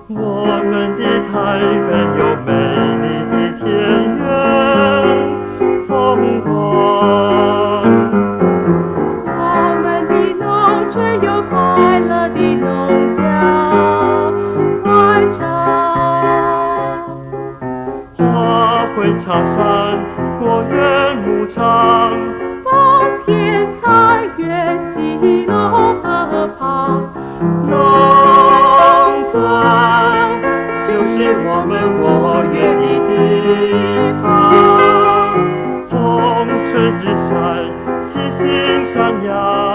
我们的台北有美丽的田园风光， 我们的农村有快乐的农家欢唱。 花卉茶山，果园牧场， 稻田菜园基隆河旁， 农村就是我们活跃的地方。风吹日晒，七星山阳。